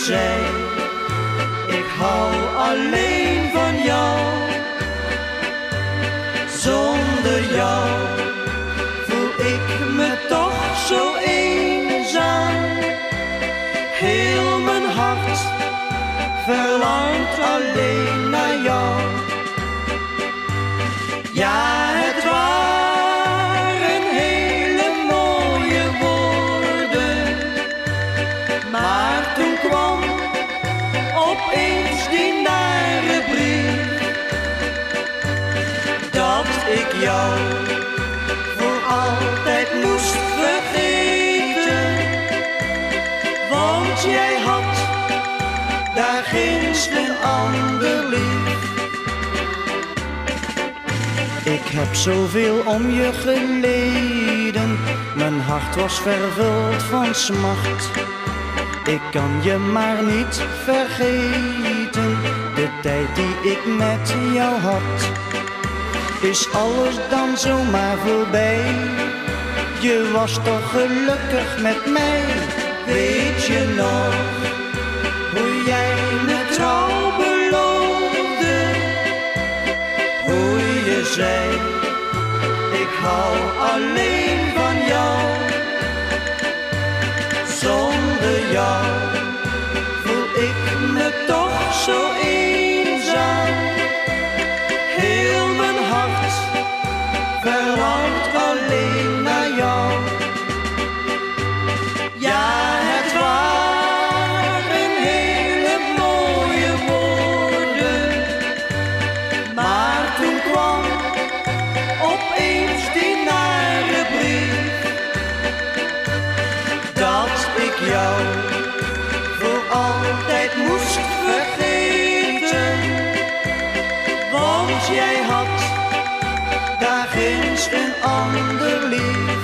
zei, ik hou alleen van jou. Zonder jou voel ik me toch zo eenzaam. Heel mijn hart verlangt alleen naar jou. Ja, het waren hele mooie woorden, maar toen kwam opeens die nare brief, dat ik jou voor altijd moest vergeten, want jij had daar ginds een ander lief. Ik heb zoveel om je geleden, mijn hart was vervuld van smacht. Ik kan je maar niet vergeten, de tijd die ik met jou had. Is alles dan zomaar voorbij? Je was toch gelukkig met mij? Weet je nog hoe jij me trouw beloofde? Hoe je zei, ik hou alleen van jou. Zonder jou voel ik me toch zo eenzaam. Heel mijn hart verlangt alleen naar jou. Ja, het waren hele mooie woorden, maar toen kwam opeens die nare brief, dat ik jou voor altijd moest vergeten, want jij had daar ginds een ander lief.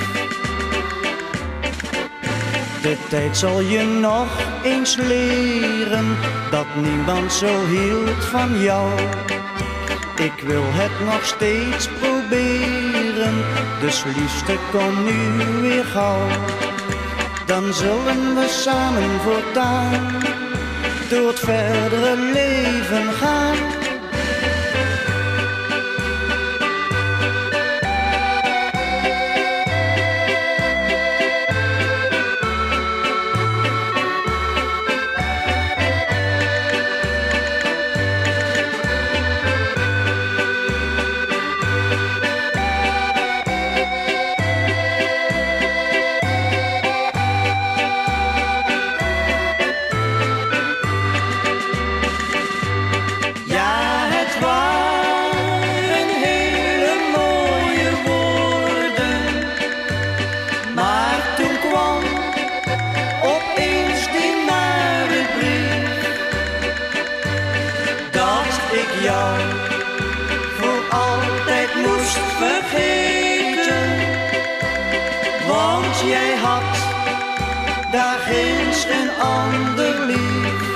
De tijd zal je nog eens leren dat niemand zo hield van jou. Ik wil het nog steeds proberen, dus liefste kom nu weer gauw. Dan zullen we samen voortaan door het verdere leven gaan. Ik jou voor altijd moest vergeten, want jij had daar ginds een ander lief.